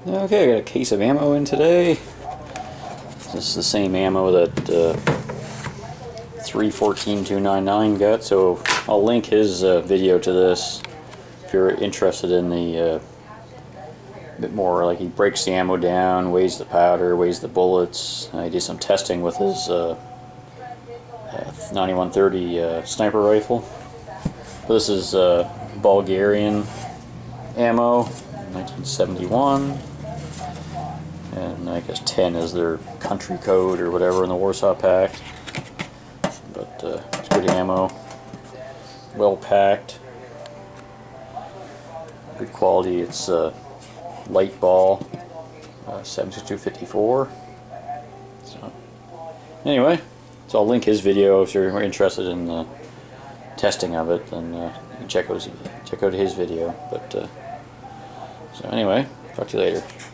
Okay, I got a case of ammo in today. This is the same ammo that 314-299 got, so I'll link his video to this if you're interested in the bit more. Like, he breaks the ammo down, weighs the powder, weighs the bullets. I did some testing with his 9130 sniper rifle. This is Bulgarian ammo, 1971. And I guess 10 is their country code or whatever in the Warsaw Pact. But it's good ammo, well packed, good quality. It's light ball, 7.6254. So anyway, so I'll link his video if you're interested in the testing of it. Then you can check out his video. But so anyway, talk to you later.